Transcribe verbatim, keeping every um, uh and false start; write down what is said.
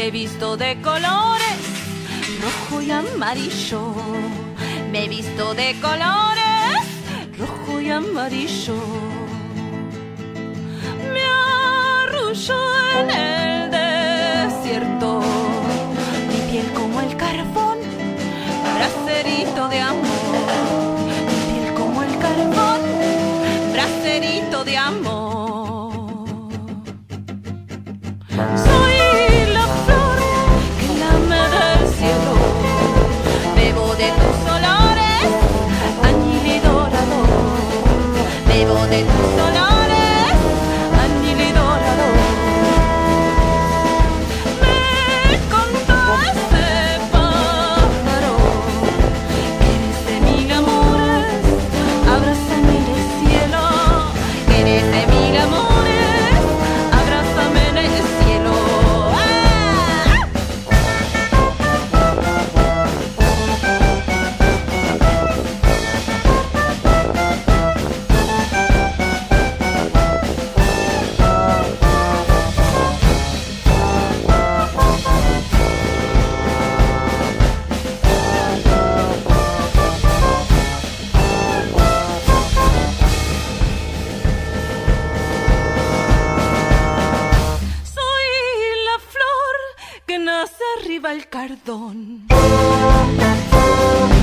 he visto de colores, rojo y amarillo. Me he visto de colores, rojo y amarillo. Me arrullo en el desierto, mi piel como el carbón, bracerito de amor. Mi piel como el carbón, bracerito de amor. Soy la flor que lame del cielo, bebo de tus olores, añil y dorado. Bebo de tus olores, añil y dorado. Me contó ese pájaro que eres de mil amores, abrázame en el cielo. Que eres de mil amores, abrázame en el cielo. ¡Ah! Soy la flor que nace arriba el cardón.